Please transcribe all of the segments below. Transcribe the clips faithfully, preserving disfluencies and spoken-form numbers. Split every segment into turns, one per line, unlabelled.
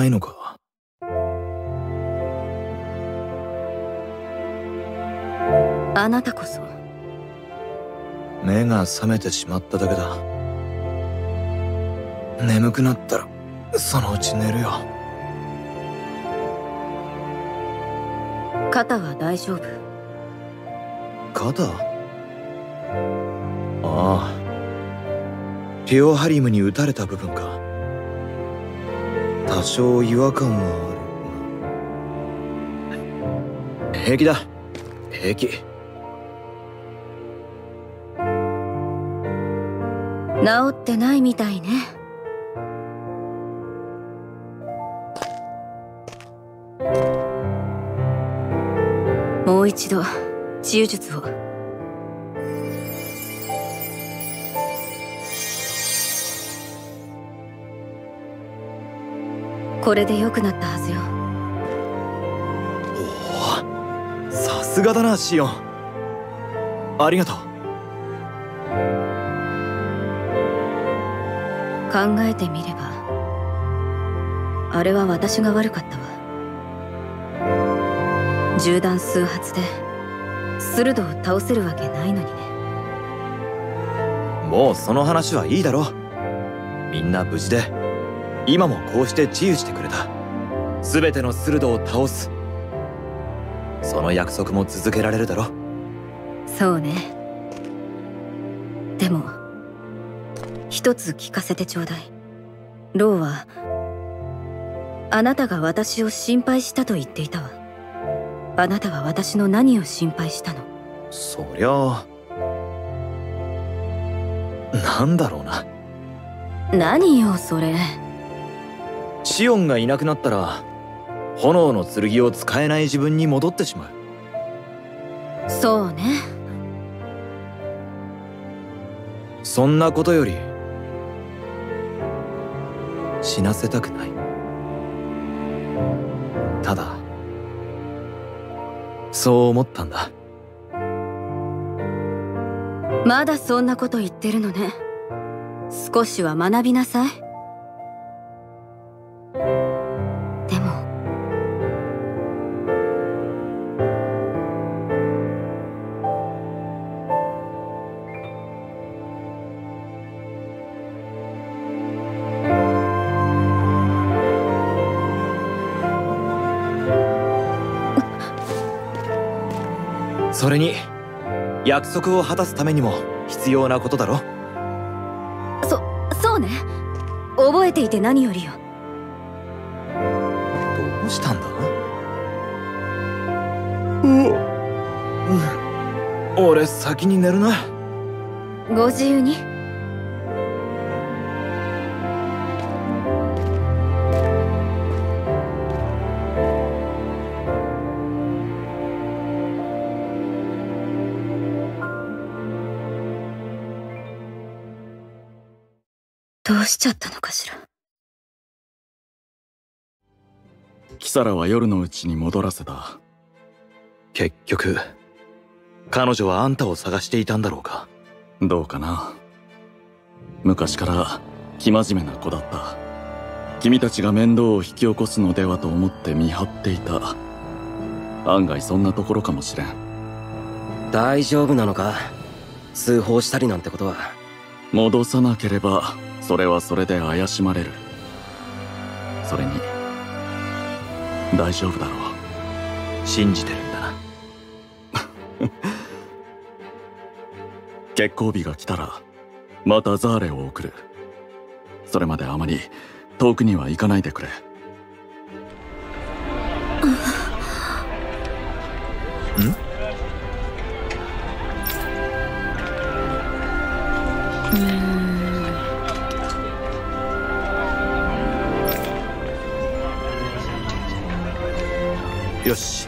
ないのか？
あなたこそ。
目が覚めてしまっただけだ。眠くなったらそのうち寝るよ。
肩は大丈夫？
肩？ああ、テオハリムに撃たれた部分か。多少違和感はあるが平気だ。平気。
治ってないみたいね。もう一度治癒術を。これで良くなったはずよ。
おお、さすがだなシオン。ありがとう。
考えてみればあれは私が悪かったわ。銃弾数発でスルドを倒せるわけないのにね。
もうその話はいいだろ。みんな無事で今もこうして治癒してくれた。全てのスルドを倒す、その約束も続けられるだろ。
そうね。でも一つ聞かせてちょうだい。ローはあなたが私を心配したと言っていたわ。あなたは私の何を心配したの？
そりゃあ、なんだろうな。
何よそれ。
シオンがいなくなったら炎の剣を使えない自分に戻ってしまう。
そうね。
そんなことより死なせたくない。ただそう思ったんだ。
まだそんなこと言ってるのね。少しは学びなさい。でも
それに約束を果たすためにも必要なことだろ。
そ、そうね。覚えていて何よりよ。
どうしたんだ？うお、俺先に寝るな。
ご自由に。どうしちゃったのかしら。
キサラは夜のうちに戻らせた。
結局彼女はあんたを探していたんだろうか。
どうかな。昔から生真面目な子だった。君たちが面倒を引き起こすのではと思って見張っていた。案外そんなところかもしれん。
大丈夫なのか？通報したりなんてことは。
戻さなければそれはそれで怪しまれる。それに大丈夫だろう。
信じてるんだな。
決行日が来たらまたザーレを送る。それまであまり遠くには行かないでくれ。
ん？よし。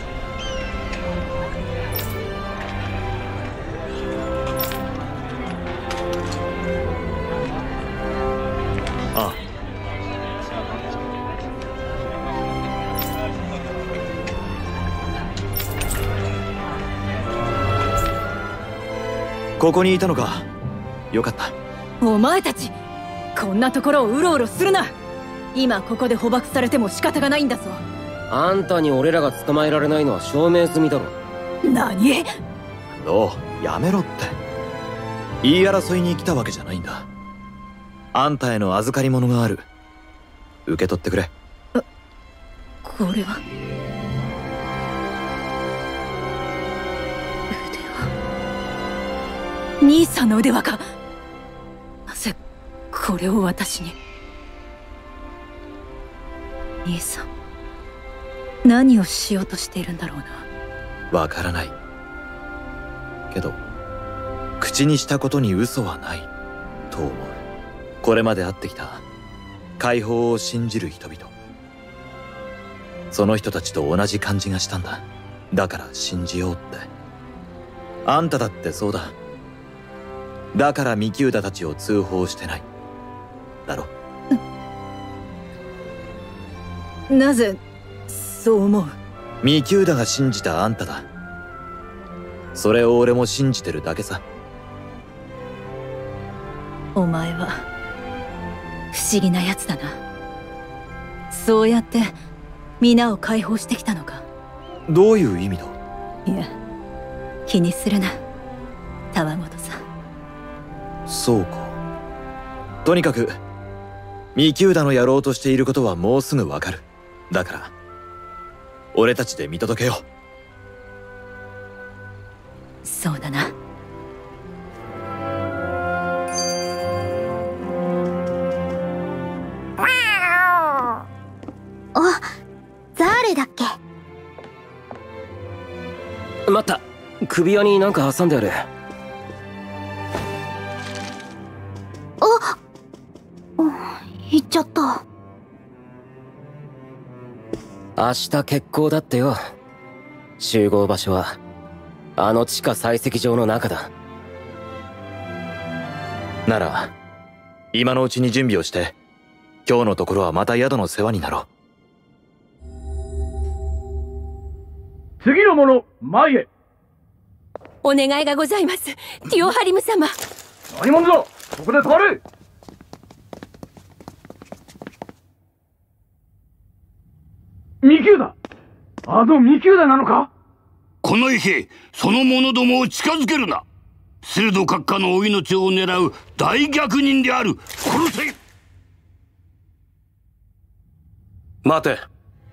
ああ。ここにいたのか。よかった。
お前たちこんなところをうろうろするな。
今ここで捕獲されても仕方がないんだぞ。
あんたに俺らが捕まえられないのは証明済みだろ。
何？
ロー、やめろって。言い争いに来たわけじゃないんだ。あんたへの預かり物がある。受け取ってくれ。
これは腕輪。兄さんの腕輪か。なぜこれを私に。兄さん、何をしようとしているんだろうな。
わからないけど、口にしたことに嘘はないと思う。これまで会ってきた解放を信じる人々、その人たちと同じ感じがしたんだ。だから信じようって。あんただってそうだ。だからミキューダたちを通報してないだろ。
なぜそう思う？
ミキューダが信じたあんただ。それを俺も信じてるだけさ。
お前は不思議なやつだな。そうやって皆を解放してきたのか。
どういう意味だ？
いや、気にするな、たわごとさ。
そうか。とにかくミキューダのやろうとしていることはもうすぐわかる。だから俺たちで見届けよう。
そうだな。
あ、誰だっけ？
待った、首輪になんか挟んである。
あ、行っちゃった。
明日決行だってよ。集合場所はあの地下採石場の中だ。
なら今のうちに準備をして、今日のところはまた宿の世話になろう。
次の者、前へ。
お願いがございます、ティオハリム様。
何者だ、ここで止まれ。ミキューダ、あのミキューダなのか。
この池、その者どもを近づけるな。鋭閣下のお命を狙う大逆人である。殺せ。
待て。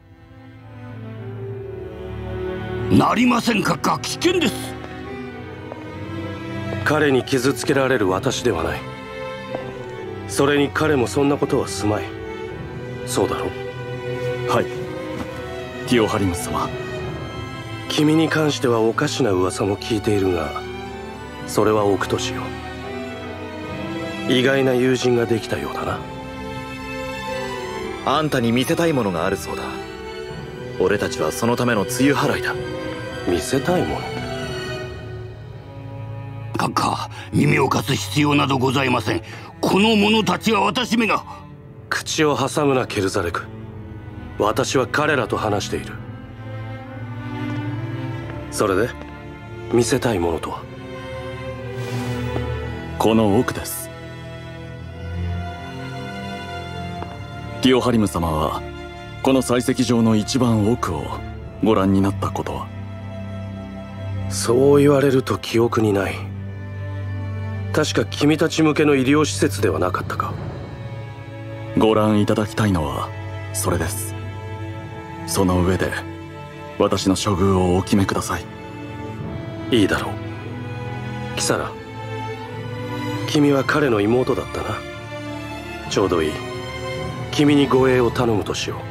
なりません閣下、危険です。
彼に傷つけられる私ではない。それに彼もそんなことはすまい。そうだろう。
はい、ティオハリムス様。
君に関してはおかしな噂も聞いているが、それは置くとしよう。意外な友人ができたようだな。
あんたに見せたいものがあるそうだ。俺たちはそのための梅雨払いだ。
見せたいもの？
閣下、耳を貸す必要などございません。この者たちは私めが。
口を挟むな、ケルザレク。私は彼らと話している。それで見せたいものとは？
この奥です。ティオハリム様はこの採石場の一番奥をご覧になったことは？
そう言われると記憶にない。確か君たち向けの医療施設ではなかったか？
ご覧いただきたいのはそれです。その上で私の処遇をお決めください。
いいだろう。キサラ、君は彼の妹だったな。ちょうどいい。君に護衛を頼むとしよう。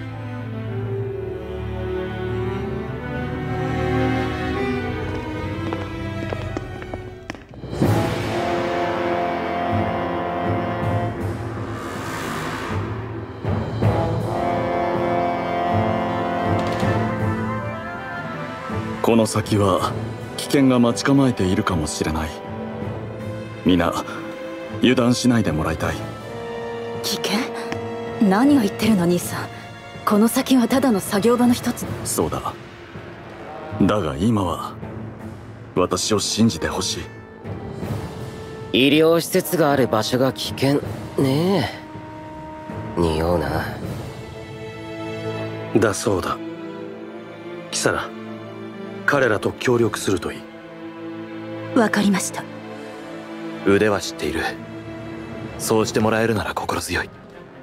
この先は危険が待ち構えているかもしれない。皆油断しないでもらいたい。
危険？何を言ってるの兄さん。この先はただの作業場の一つ。
そうだ。だが今は私を信じてほしい。
医療施設がある場所が危険ね匂うな。
だそうだ。キサラ、彼らと協力するといい。
わかりました。
腕は知っている。そうしてもらえるなら心強い。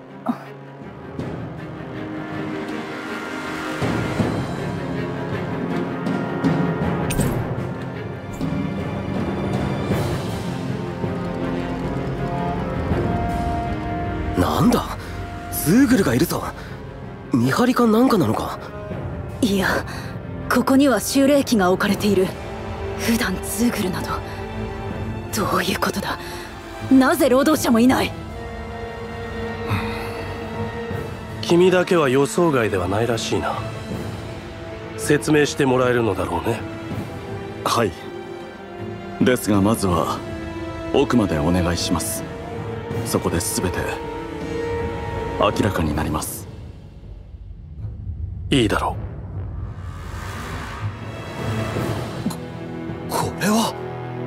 なんだ、ズーグルがいるぞ。見張りかなんかなのか。
いや、ここには修霊機が置かれている。普段ズーグルなど。どういうことだ。なぜ労働者もいない。
君だけは予想外ではないらしいな。説明してもらえるのだろうね。
はい。ですがまずは奥までお願いします。そこで全て明らかになります。
いいだろ
う。こ、これは。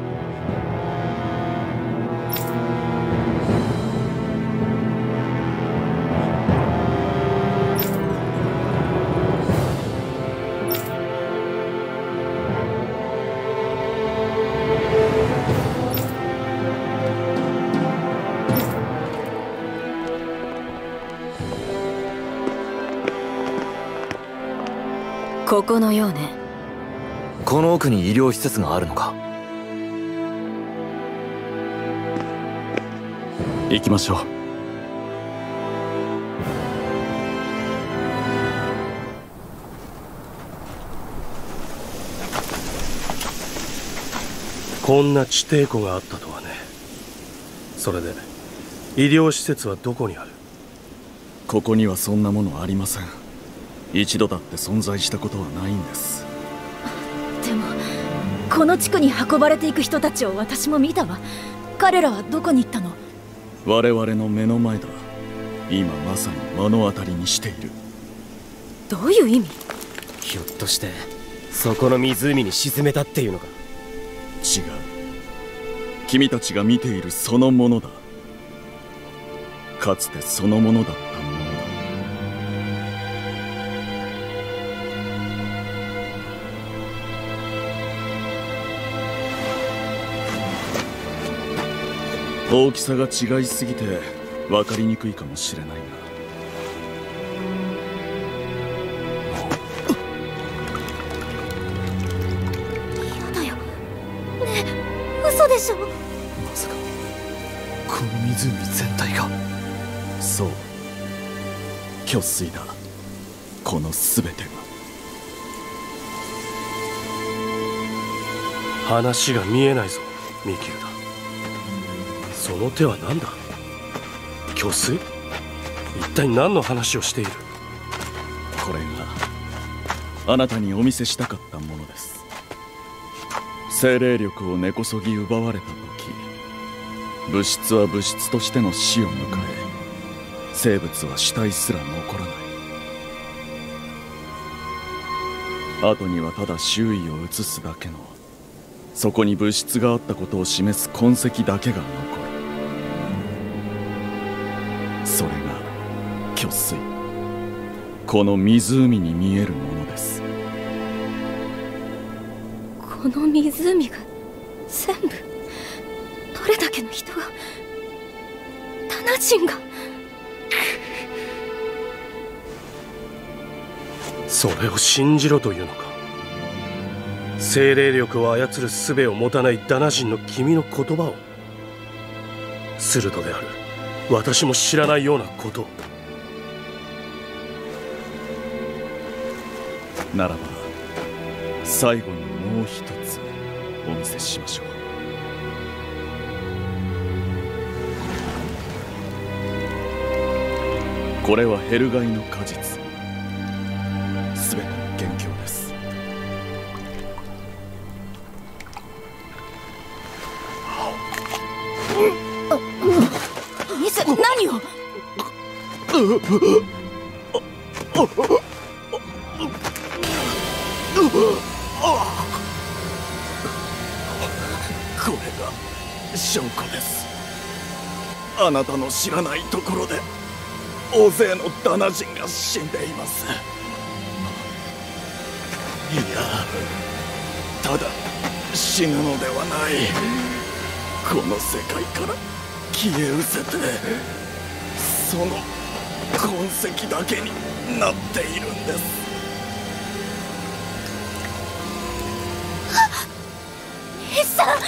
ここのようね。
この奥に医療施設があるのか。
行きましょう。
こんな地底湖があったとはね。それで医療施設はどこにある？
ここにはそんなものありません。一度だって存在したことはないんです。
でもこの地区に運ばれていく人たちを私も見たわ。彼らはどこに行ったの？
我々の目の前だ。今まさに目の当たりにしている。
どういう意味？
ひょっとしてそこの湖に沈めたっていうのか？
違う。君たちが見ているそのものだ。かつてそのものだったものだ。大きさが違いすぎて分かりにくいかもしれないが、
やだよ。ねえ、嘘でしょ。
まさかこの湖全体が。
そう、虚水だ。この全てが。
話が見えないぞ、ミキューだ。その手は何だ？虚水？一体何の話をしている？
これがあなたにお見せしたかったものです。精霊力を根こそぎ奪われた時、物質は物質としての死を迎え、生物は死体すら残らない。後にはただ周囲を映すだけの、そこに物質があったことを示す痕跡だけが残る。それが虚水、この湖に見えるものです。
この湖が全部。どれだけの人が。タナ人が。
それを信じろというのか？精霊力を操る術を持たないダナ人の君の言葉を。スルドである私も知らないようなことを。
ならば最後にもう一つお見せしましょう。これはヘルガイの果実、すべての元凶です。
ミス、何を？
これが証拠です。あなたの知らないところで大勢のダナ人が死んでいます。いや、ただ死ぬのではない。この世界から消え失せて、その痕跡だけになっているんです。
兄さん、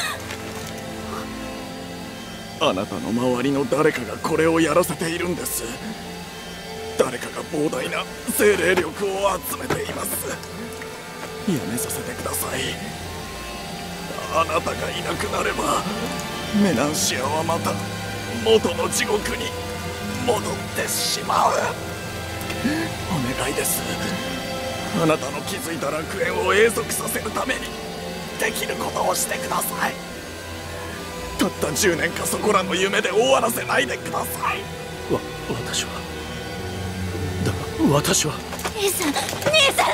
あなたの周りの誰かがこれをやらせているんです。誰かが膨大な精霊力を集めています。やめさせてください。あなたがいなくなればメナンシアはまた元の地獄に戻ってしまう。お願いです。あなたの築いた楽園を永続させるためにできることをしてください。たったじゅうねんかそこらの夢で終わらせないでください。
わ、私はだが私は
兄さん、兄さん、兄さん、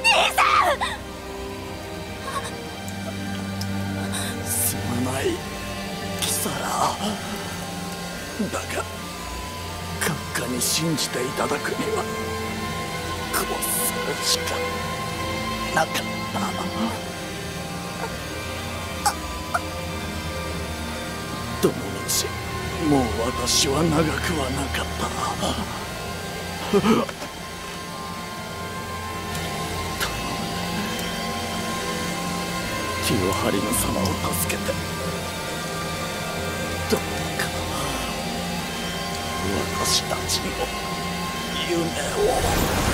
すまないキサラ。だが閣下に信じていただくにはこうするしかなかった。どの道もう私は長くはなかった。頼む、ティオハリム様を助けて。どうか私たちの夢を。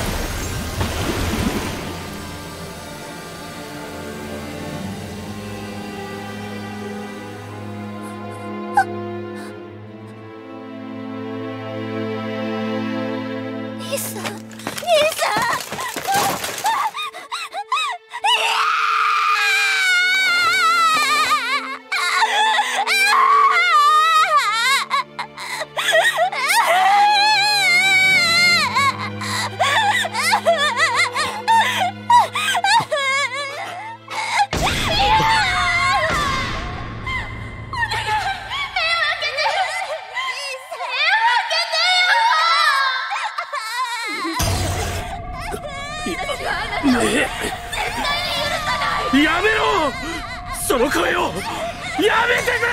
兄さん、兄さん。
やめろ！その声をやめてくれ！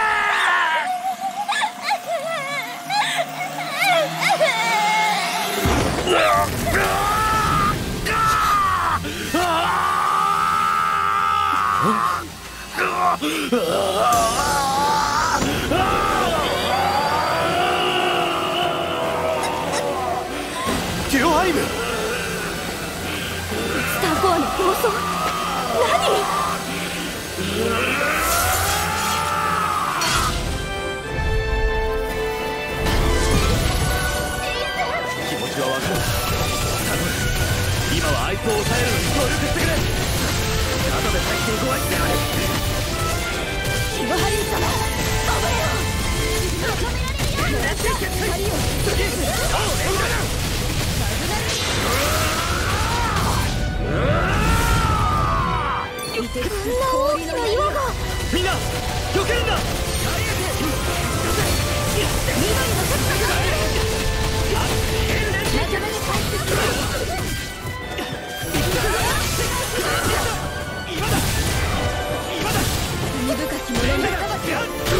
ティオハリム！
スターコアの暴走、何？
気持ちはわかる。頼む、今はあいつを抑えるのに協力してくれ。後で再起ご愛してやる。
ティオハリム様、止めよ！狙っていけ、光を次、青レンガだ！こんな大きな岩が。
みんな避けるんだ。
仲間に入ってくる。
今だ今だ。
罪深き者に裁き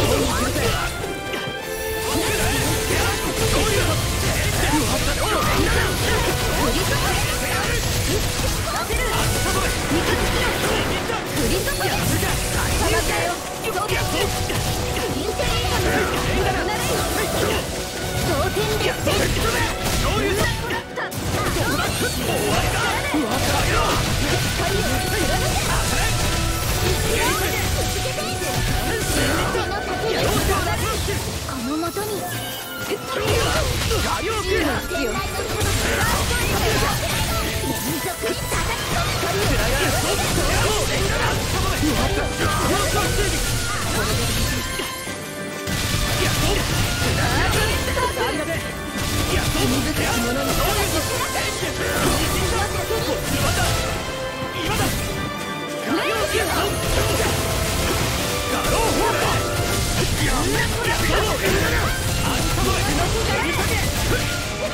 このもとに
こ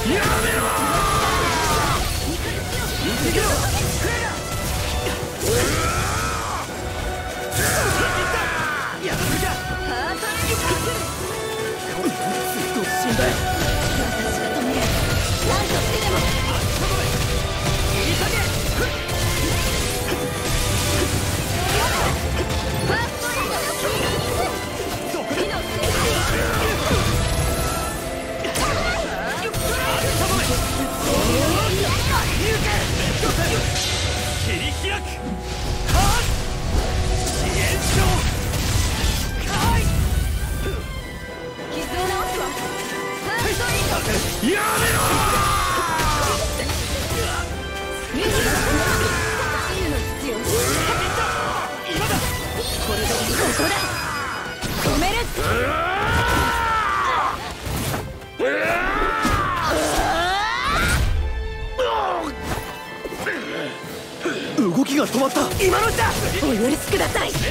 動きが止まった。
今のうちだ。お許しください。純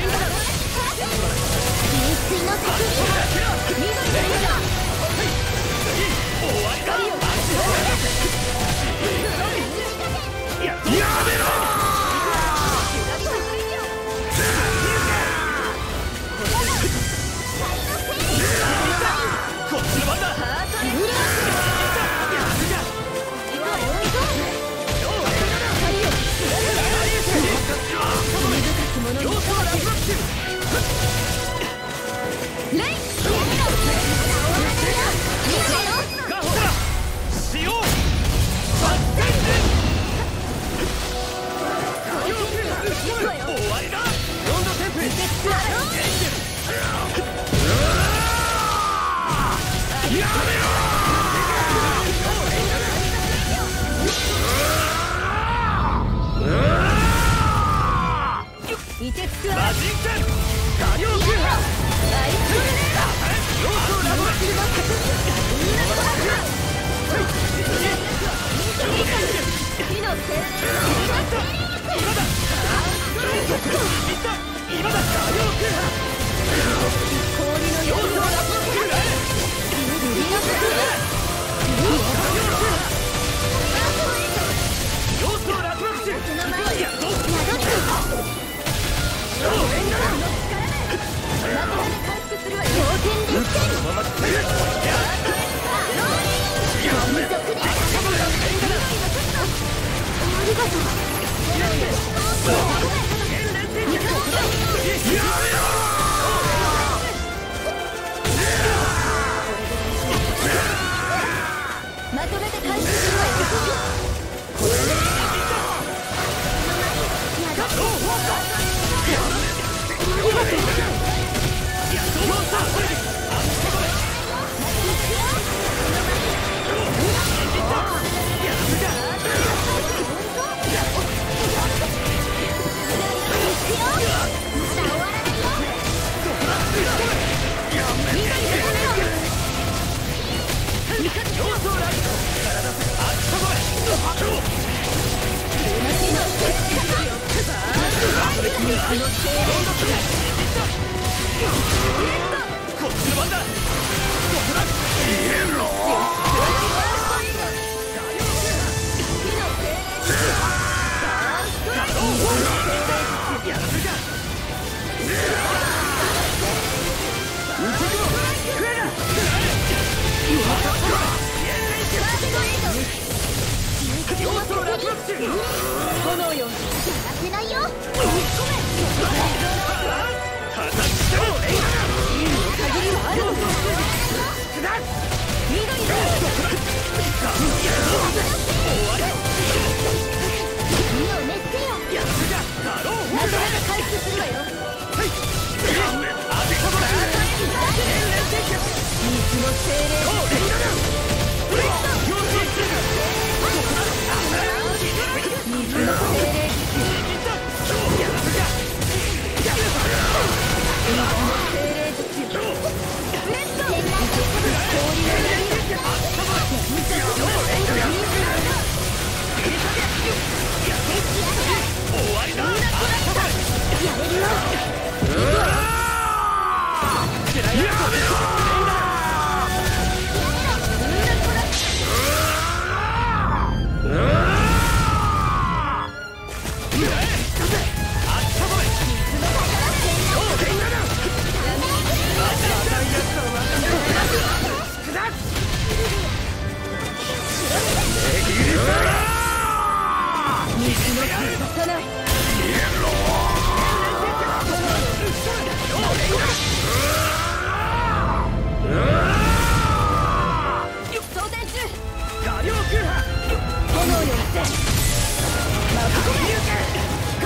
粋の敵。緑のレンジャー。終わりだ。やめろ。こっちの番だ。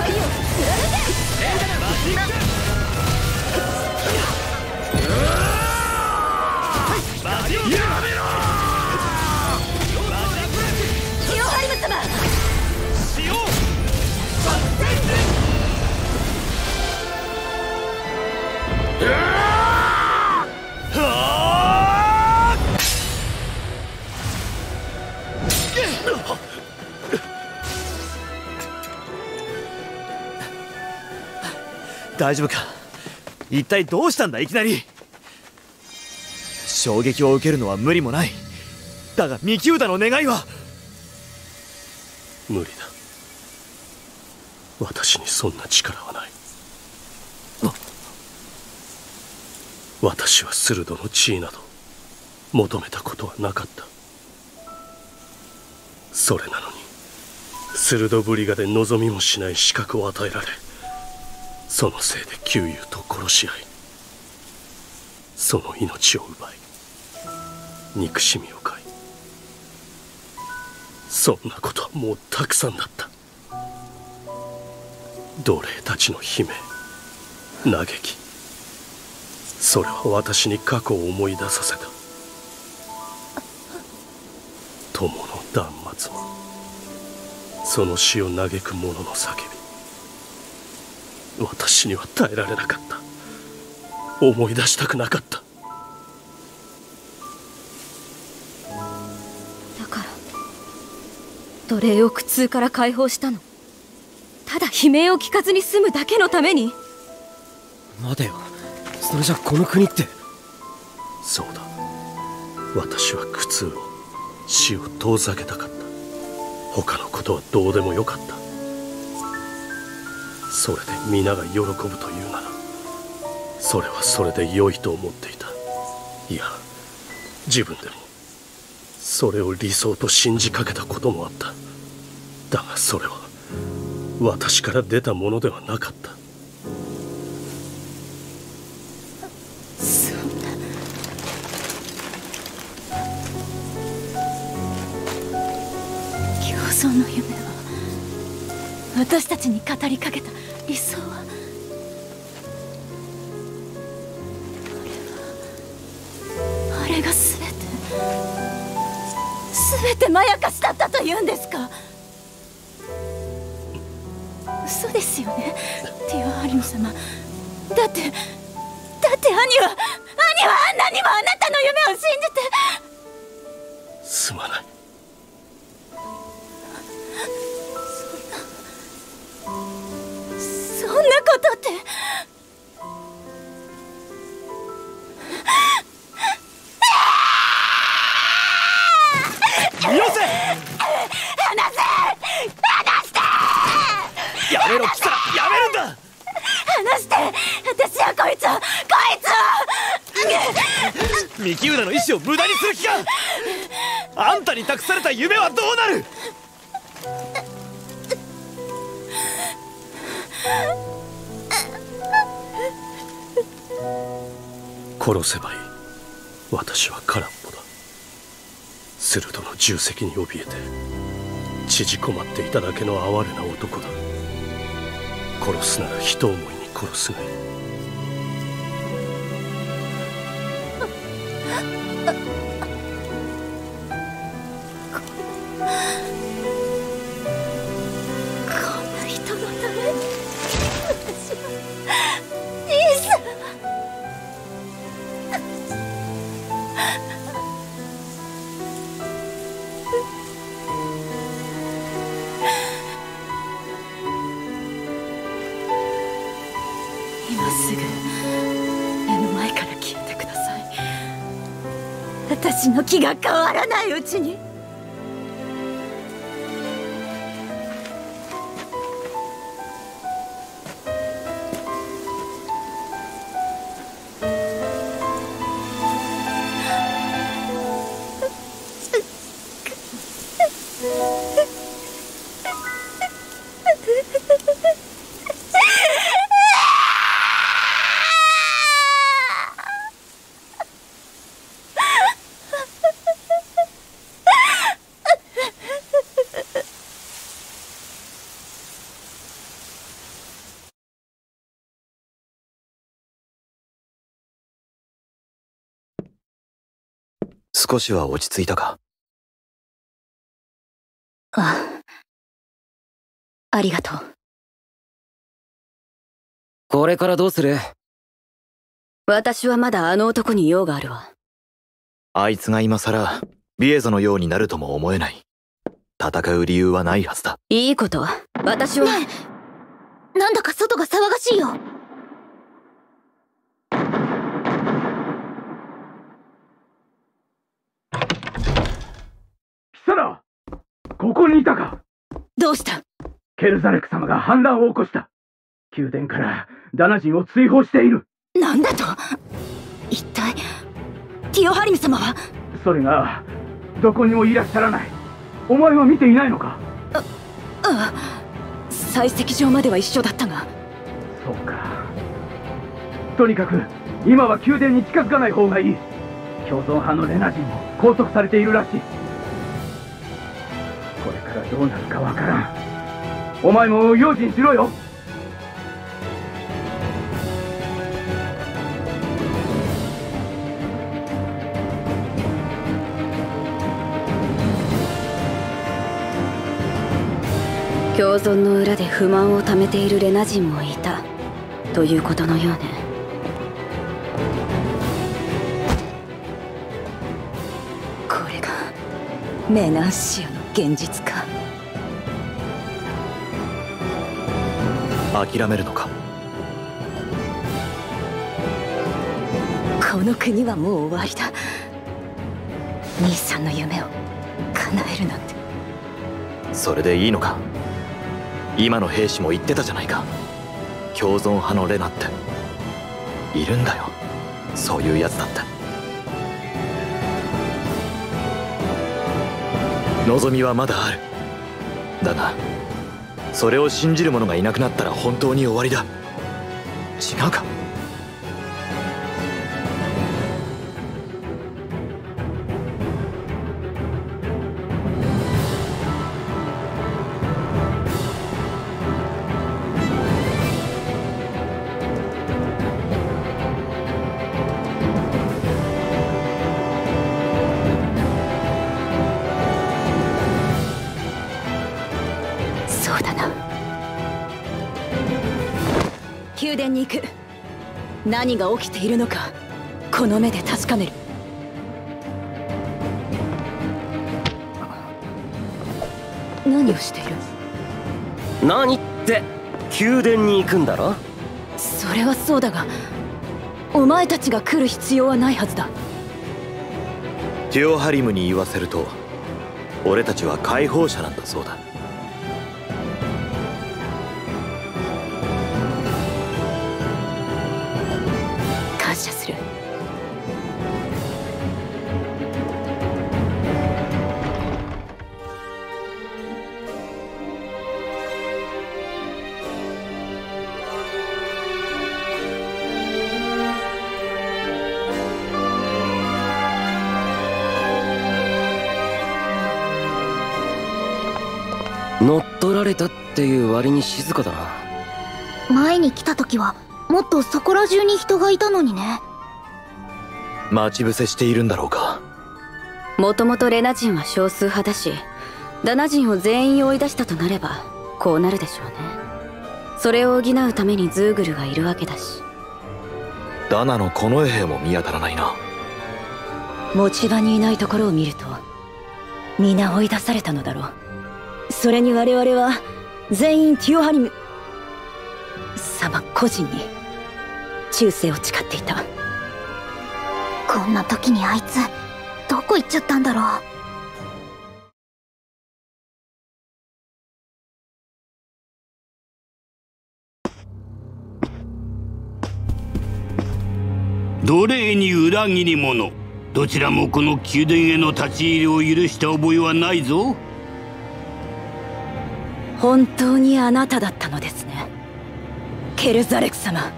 光を貫け。
やめろ
キオハリム様。
大丈夫か。一体どうしたんだいきなり。衝撃を受けるのは無理もない。だがミキューダの願いは。
無理だ。私にそんな力はない。私はスルドの地位など求めたことはなかった。それなのにスルドブリガで望みもしない資格を与えられ、そのせいで旧友と殺し合い、その命を奪い憎しみを買い、そんなことはもうたくさんだった。奴隷たちの悲鳴、嘆き、それは私に過去を思い出させた。友の断末魔、その死を嘆く者の叫び、私には耐えられなかった。思い出したくなかった。
だから奴隷を苦痛から解放したの。ただ悲鳴を聞かずに済むだけのために。
待てよ、それじゃこの国って。
そうだ、私は苦痛を、死を遠ざけたかった。他のことはどうでもよかった。それで皆が喜ぶというなら、それはそれで良いと思っていた。いや、自分でもそれを理想と信じかけたこともあった。だがそれは私から出たものではなかった。
そんな。共存の夢は、私たちに語りかけた理想は、あれはあれが全て全てまやかしだったというんですか。嘘ですよね、ティオハリム様。だってだって兄は兄はあんなにもあなたの夢を信じて。
すまない。
そんなことって。
よせ。
離せ離して。
やめろ、キサラ、やめるんだ。
離して。私はこいつをこいつを
ミキウダの意志を無駄にする気か。あんたに託された夢はどうなる。
殺せばいい。私は空っぽだ。スルドの重責に怯えて縮こまっていただけの哀れな男だ。殺すなら人思いに殺すがいい。
こんな人のために私は兄さんは。今すぐ目の前から消えてください。私の気が変わらないうちに。
少しは落ち着いたか？
ああ、ありがとう。
これからどうする？
私はまだあの男に用があるわ。
あいつが今さらビエゾのようになるとも思えない。戦う理由はないはずだ。
いいこと、私は。
ねえ、なんだか外が騒がしいよ。
キサラ、ここにいたか。
どうした？
ケルザレク様が反乱を起こした。宮殿からダナ人を追放している。
なんだと？一体ティオハリム様は？
それがどこにもいらっしゃらない。お前は見ていないのか？
あ、ああ、採石場までは一緒だったが。
そうか。とにかく今は宮殿に近づかない方がいい。共存派のレナ人も拘束されているらしい。これからどうなるかわからん。お前も用心しろよ。
共存の裏で不満をためているレナ人もいたということのようね。これがメナンシアの現実か。
諦めるのか？
この国はもう終わりだ。兄さんの夢を叶えるなんて。
それでいいのか？今の兵士も言ってたじゃないか。共存派のレナっているんだよ、そういうやつだって。望みはまだある。だがそれを信じる者がいなくなったら本当に終わりだ。違うか？
宮殿に行く。何が起きているのかこの目で確かめる。何をしている？
何って宮殿に行くんだろ？
それはそうだが、お前たちが来る必要はないはずだ。
ティオハリムに言わせると俺たちは解放者なんだそうだ。
感謝する。
乗っ取られたっていう割に静かだな。
前に来た時はもっとそこら中に人がいたのにね。
待ち伏せしているんだろうか。
もともとレナ人は少数派だし、ダナ人を全員追い出したとなればこうなるでしょうね。それを補うためにズーグルがいるわけだし。
ダナの近衛兵も見当たらないな。
持ち場にいないところを見ると皆追い出されたのだろう。それに我々は全員ティオハリム様個人に忠誠を誓っていた。
こんな時にあいつどこ行っちゃったんだろう。
奴隷に裏切り者、どちらもこの宮殿への立ち入りを許した覚えはないぞ。
本当にあなただったのですね、ケルザレク様。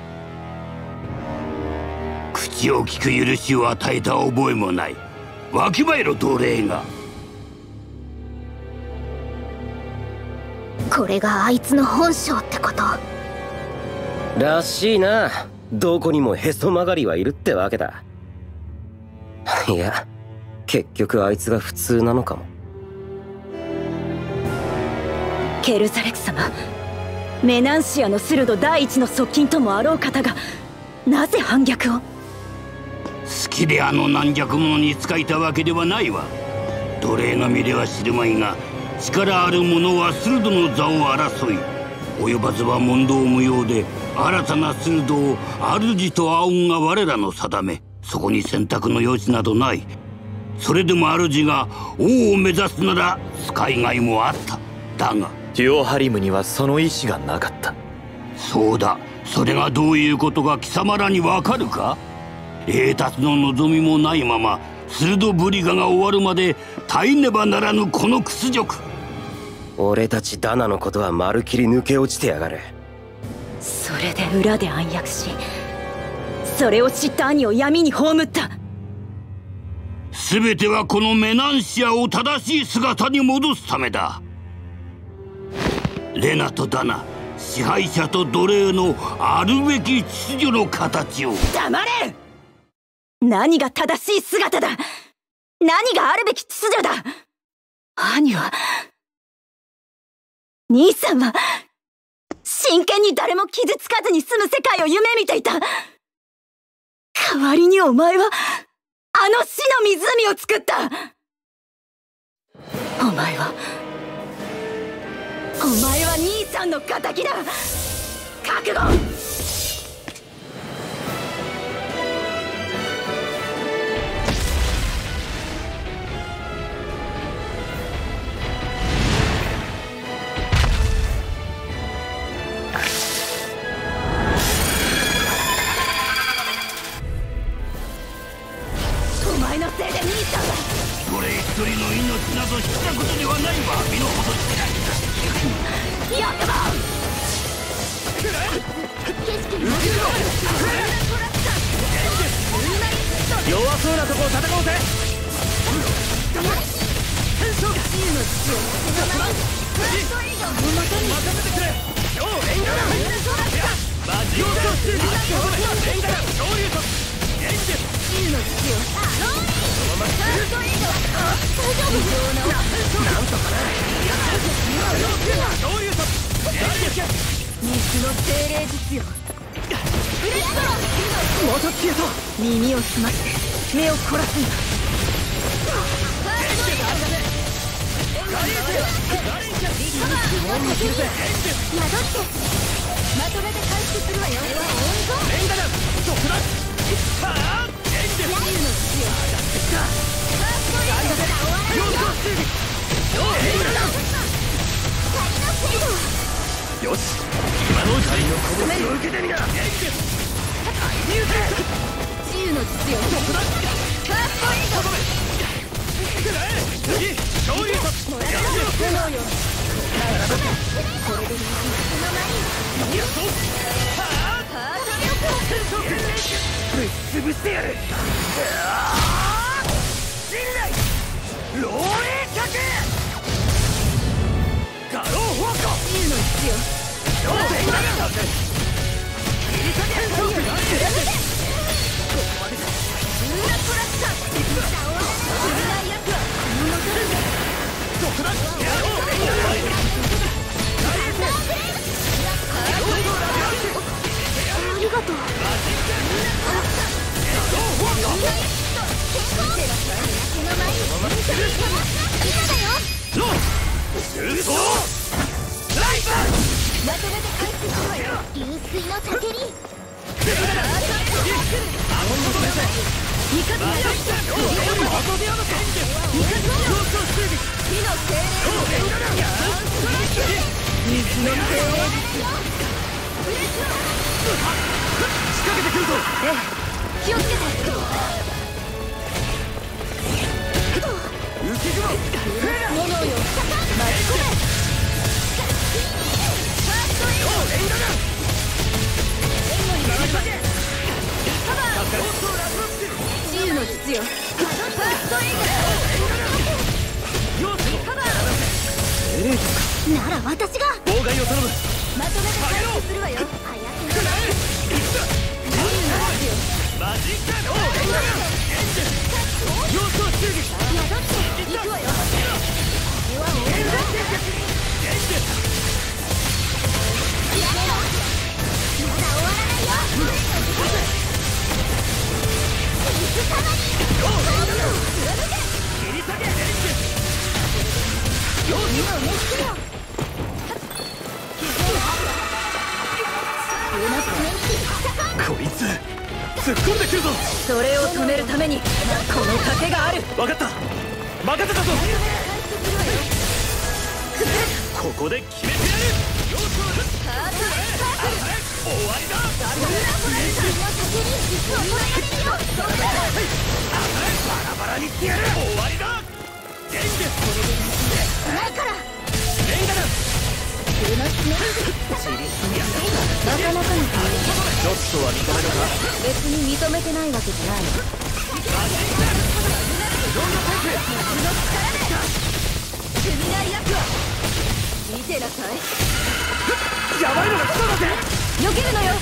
口を聞く許しを与えた覚えもない。わきまえろ奴隷が。
これがあいつの本性ってこと。
らしいな。どこにもへそ曲がりはいるってわけだ。いや、 結局あいつが普通なのかも。
ケルザレク様、メナンシアのスルド第一の側近ともあろう方がなぜ反逆を？
好きであの軟弱者に仕えたわけではないわ。奴隷の身では知るまいが、力ある者はスルドの座を争い、及ばずは問答無用で新たなスルドを主と仰ぐが我らの定め。そこに選択の余地などない。それでも主が王を目指すなら使いがいもあった。だが
デュオハリムにはその意志がなかった。
そうだ、それがどういうことか貴様らにわかるか？栄達の望みもないままスルドブリガが終わるまで耐えねばならぬこの屈辱。
俺たちダナのことはまるきり抜け落ちてやがる。
それで裏で暗躍し、それを知った兄を闇に葬った。
全てはこのメナンシアを正しい姿に戻すためだ。レナとダナ、支配者と奴隷のあるべき秩序の形を。
黙れ！何が正しい姿だ？何があるべき秩序だ？兄は、兄さんは真剣に誰も傷つかずに済む世界を夢見ていた。代わりにお前はあの死の湖を作った。お前はお前は兄さんの仇だ。覚悟！お前のせいで兄さんは
奴隷一人の命などしたことではないわ。身の程してない。
よくも！
弱そうなとこを戦おうぜ。
水の精霊術よ。
また消えた。
耳を澄まして目を凝らすんだ。まとめて回復するわよ。
レンガだ。そこだ。はあ、レンジ。
自由の土よ。
よし、今のうちに拳を受けてみな。
自由の土よ。
そこだ。ファーストインド。くらえ。次、勝利と。
もらったの炎よ。これで水の前に。
やっと。はあ、
ハート力を
ぶっ潰してやる。信頼。漏洩客。ガローフォーク。
自由の土よ。
どうでいいんだ。切り裂け。ここまでだ。
ウーラコラッサ。知らない奴はこの残るぜ。
そこだ。やろう。
ありがとう。まとめて回復するわよ。流水のたけり。水の精霊術。
仕掛けてくるぞ。
ええ、気をつけて。
浮き雲。
炎よ。巻き込め。ファーストエイド。
レンガだ。
援護に回ります。カバー。自由の術よ。ファーストエイド。カバー。なら私が。
妨害を頼む。
まとめて回復するわよ。早くなる。自由の術よ。
マジック。
こいつ突っ込んでくるぞ。
それを止めるためにこの盾がある。
分かった、任せたぞ。ここで決めてやる。終わりだ。バラバラにしてやる。終わりだ。レンゲないからレンガだ。
なかなかの
ちょっとは認めたか。
別に認めてないわけじゃない。見てなさい。
やばいのが来ただぜ。
避けるのよ。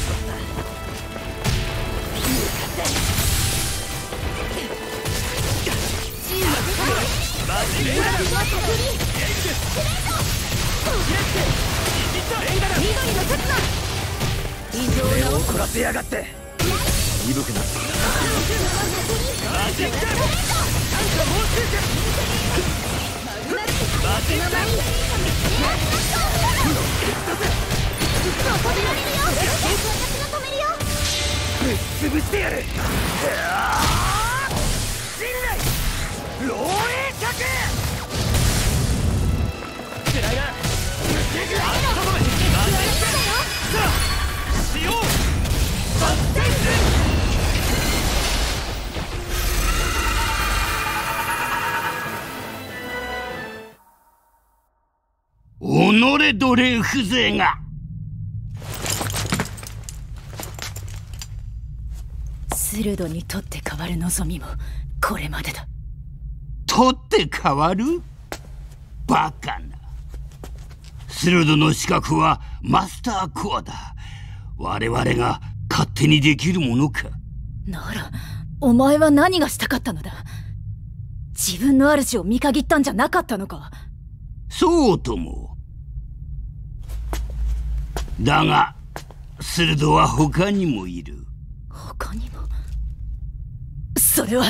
緑の刹那。異常なを凝らせやがって。鈍くなってきた。マジック。なんかもうついてる。マジック。ぶっ潰してやる。陣内漏洩客。つらいな。使用。
己奴隷風情が。
スルドにとって変わる望みもこれまでだ。
取って変わる？バカな。スルドの資格はマスターコアだ。我々が勝手にできるものか。
ならお前は何がしたかったのだ。自分の主を見限ったんじゃなかったのか。
そうとも。だがスルドは他にもいる。
他にも。それは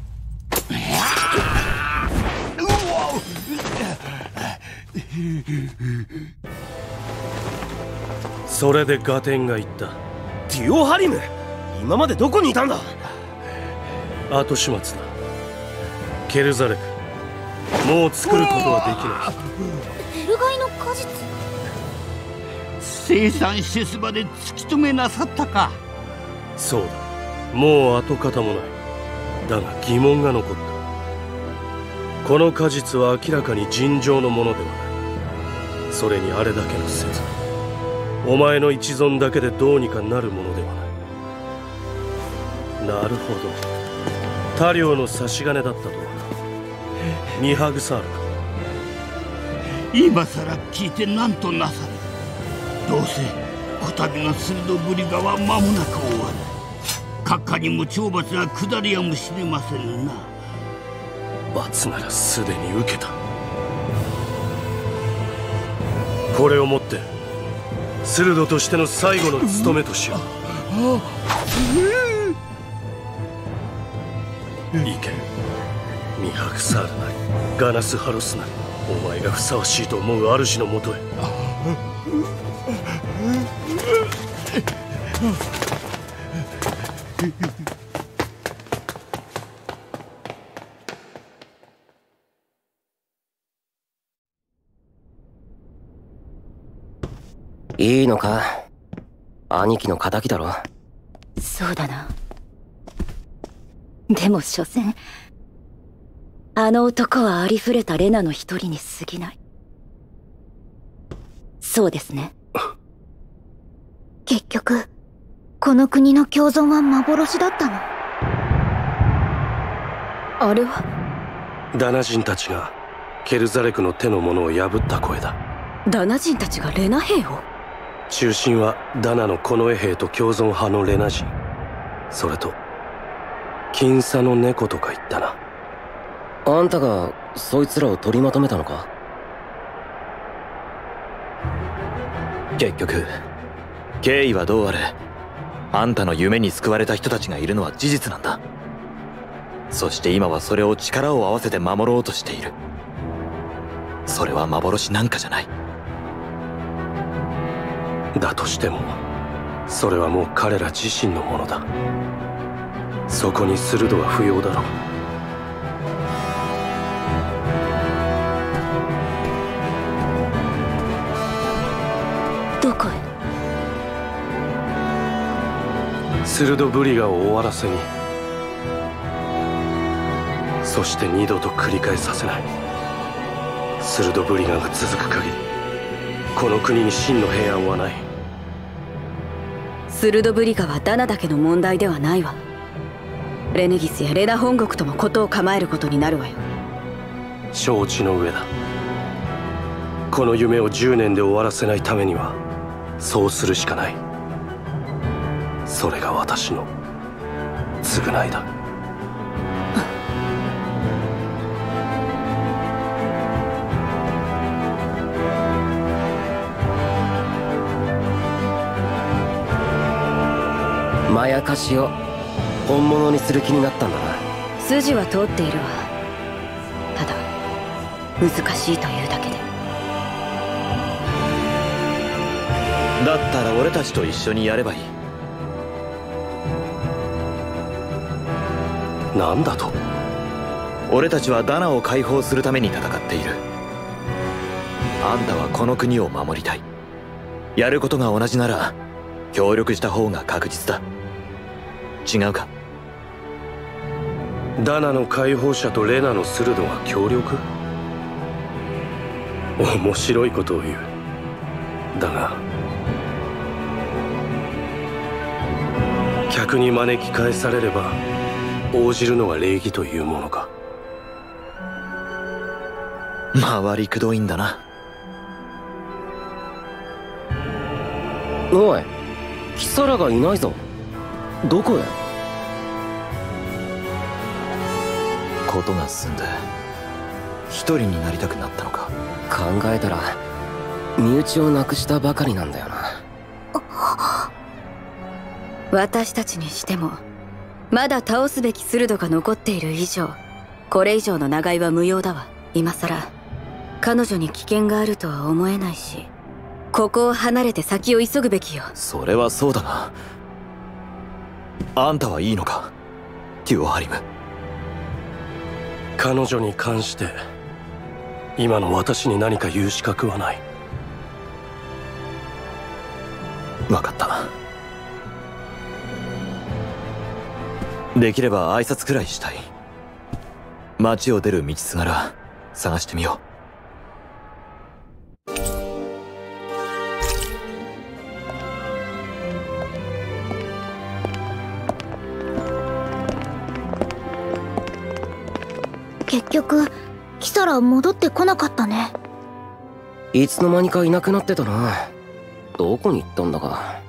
それでガテンが言った。
デュオハリム、今までどこにいたんだ。
後始末だ。ケルザレク、もう作ることはできない。
エルガイの果実。
生産施設まで突き止めなさったか。
そうだ、もう跡形もない。だが疑問が残った。この果実は明らかに尋常のものではない。それにあれだけの説、お前の一存だけでどうにかなるものではない。なるほど、他領の差し金だったとはな。ミハグサールか。
今さら聞いて何となさる。どうせこたびの鋭ぶりがは間もなく終わる。閣下にも懲罰が下りやもしれませんな。
罰ならすでに受けた。これをもってスルドとしての最後の務めとしよう。いけ、ミハクサールなりガナスハロスなり、お前がふさわしいと思う主のもとへ。
いいのか、兄貴の敵だろ。
そうだな。でも所詮あの男はありふれたレナの一人に過ぎない。そうですね。結局この国の共存は幻だったの。あれは
ダナ人たちがケルザレクの手の者を破った声だ。
ダナ人たちがレナ兵を。
中心はダナの近衛兵と共存派のレナ人、それと僅差の猫とか言ったな。
あんたがそいつらを取りまとめたのか？
結局経緯はどうあれ、あんたの夢に救われた人たちがいるのは事実なんだ。そして今はそれを力を合わせて守ろうとしている。それは幻なんかじゃない。
だとしてもそれはもう彼ら自身のものだ。そこにスルドは不要だろう。
どこへ？
スルドブリガを終わらせに、そして二度と繰り返させない。スルドブリガが続く限りこの国に真の平安はない。
スルドブリガはダナだけの問題ではないわ。レネギスやレナ本国とも事を構えることになるわよ。
承知の上だ。この夢をじゅうねんで終わらせないためにはそうするしかない。それが私の償いだ。
まやかしを本物にする気になったんだな。
筋は通っているわ。ただ難しいというだけで。
だったら俺たちと一緒にやればいい。
なんだと？
俺たちはダナを解放するために戦っている。あんたはこの国を守りたい。やることが同じなら協力した方が確実だ。違うか？
ダナの解放者とレナのスルドが協力？面白いことを言う。だが客に招き返されれば応じるのが礼儀というものか。
回りくどいんだな。
おい、キサラがいないぞ。どこへ？
ことが済んで一人になりたくなったのか。
考えたら身内を亡くしたばかりなんだよな。
私たちにしてもまだ倒すべきスルドが残っている以上、これ以上の長居は無用だわ。今さら彼女に危険があるとは思えないし、ここを離れて先を急ぐべきよ。
それはそうだが、あんたはいいのか、テュオハリム。
彼女に関して今の私に何か言う資格はない。
分かった。できれば挨拶くらいしたい。街を出る道すがら探してみよう。
結局キサラ戻ってこなかったね。
いつの間にかいなくなってたな。どこに行ったんだか。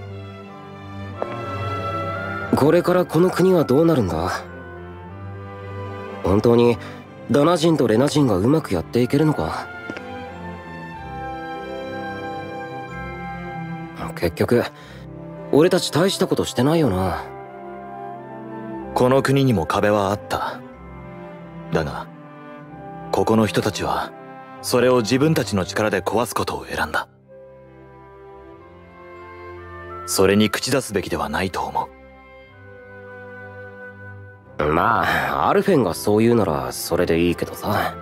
これからこの国はどうなるんだ？本当にダナ人とレナ人がうまくやっていけるのか？結局俺たち大したことしてないよな。
この国にも壁はあった。だがここの人たちはそれを自分たちの力で壊すことを選んだ。それに口出すべきではないと思う。
まあアルフェンがそう言うならそれでいいけどさ。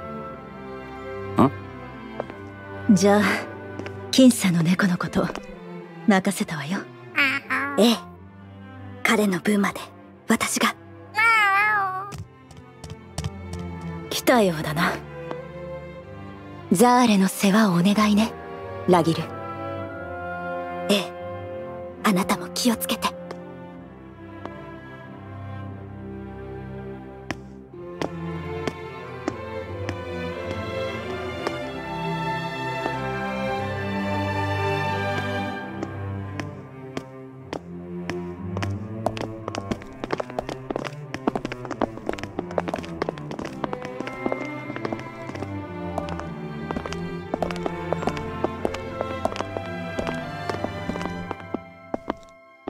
ん？じゃあ僅差の猫のこと任せたわよ。
ええ、彼の分まで私が。来たようだな。ザーレの世話をお願いね、ラギル。ええ、あなたも気をつけて。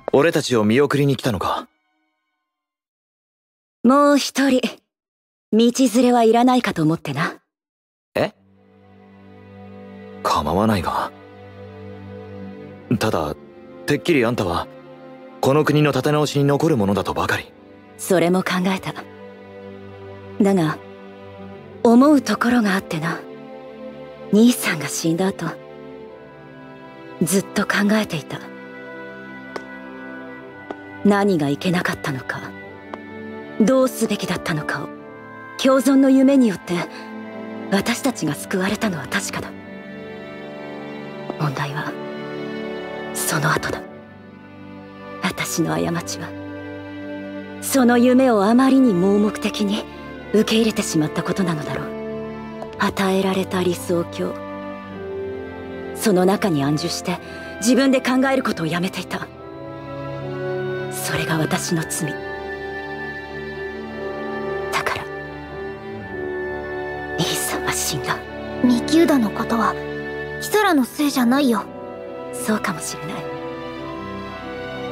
俺たちを見送りに来たのか？
もう一人道連れはいらないかと思ってな。
え？構わないが。ただてっきりあんたはこの国の立て直しに残るものだとばかり。
それも考えた。だが思うところがあってな。兄さんが死んだ後ずっと考えていた。何がいけなかったのか、どうすべきだったのかを。共存の夢によって私たちが救われたのは確かだ。問題はその後だ。私の過ちはその夢をあまりに盲目的に受け入れてしまったことなのだろう。与えられた理想郷、その中に安住して自分で考えることをやめていた。それが私の罪だから。兄さんは死んだ。
ミキューダのことはキサラのせいじゃないよ。
そうかもしれない。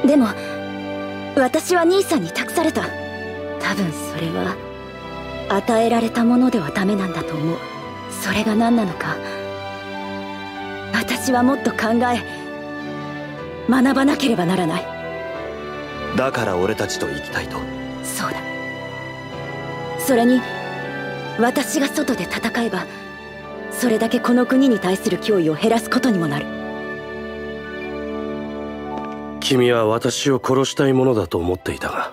でも私は兄さんに託された。多分それは与えられたものではダメなんだと思う。それが何なのか私はもっと考え学ばなければならない。
だから俺たちと行きたいと。
そうだ。それに私が外で戦えばそれだけこの国に対する脅威を減らすことにもなる。
君は私を殺したいものだと思っていたが。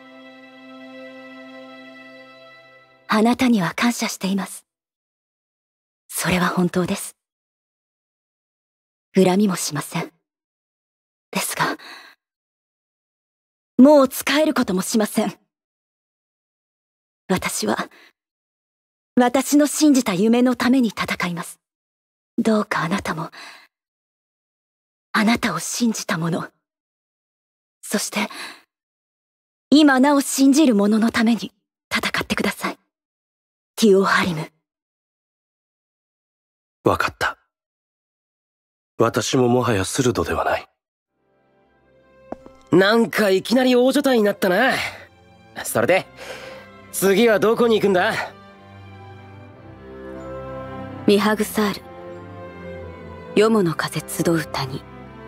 あなたには感謝しています。それは本当です。恨みもしません。ですがもう使えることもしません。私は私の信じた夢のために戦います。どうかあなたもあなたを信じた者、そして今なお信じる者のために戦ってください。ティオ・ハリム。
分かった。私ももはやスルドではない。
なんかいきなり大所帯になったな。それで次はどこに行くんだ？
ミハグサール、ヨモの風集う谷。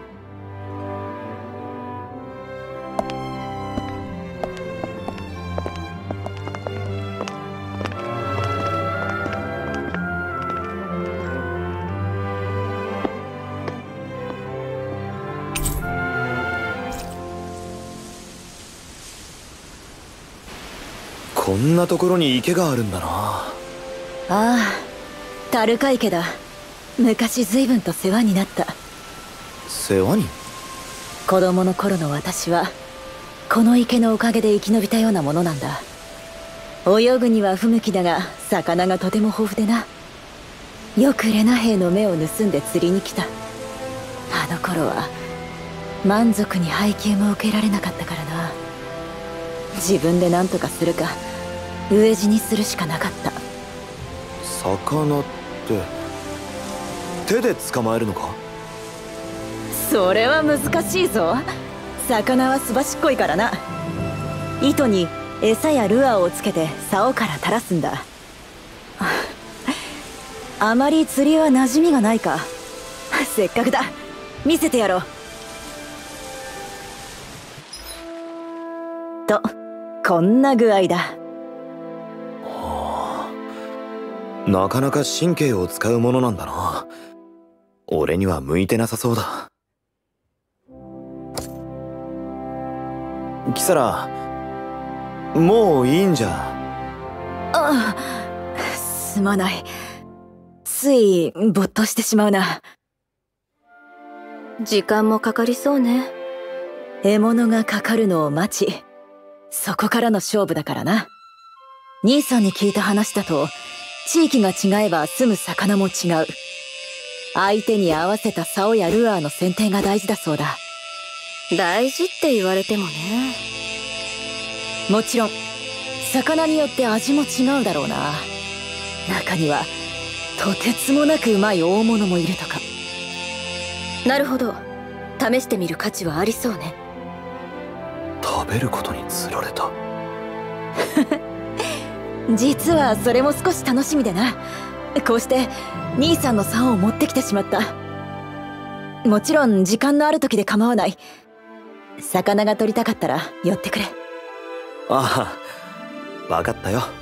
こんなところに池があるんだな。
ああ、タルカ池だ。昔随分と世話になった。
世話に？
子供の頃の私はこの池のおかげで生き延びたようなものなんだ。泳ぐには不向きだが魚がとても豊富でな。よくレナ兵の目を盗んで釣りに来た。あの頃は満足に配給も受けられなかったからな。自分で何とかするか飢え死にするしかなかった。
魚って手で捕まえるのか？
それは難しいぞ。魚はすばしっこいからな。糸に餌やルアーをつけて竿から垂らすんだ。あまり釣りは馴染みがないか。せっかくだ、見せてやろう。とこんな具合だ。
なかなか神経を使うものなんだな。俺には向いてなさそうだ。キサラ、もういいんじゃ。
ああ、すまない。つい没頭してしまうな。時間もかかりそうね。獲物がかかるのを待ち、そこからの勝負だからな。兄さんに聞いた話だと地域が違えば住む魚も違う。相手に合わせた竿やルアーの選定が大事だそうだ。大事って言われてもね。もちろん魚によって味も違うだろうな。中にはとてつもなくうまい大物もいるとか。なるほど、試してみる価値はありそうね。
食べることにつられた。
実はそれも少し楽しみでな。こうして兄さんの竿を持ってきてしまった。もちろん時間のある時で構わない。魚が取りたかったら寄ってくれ。
ああ、分かったよ。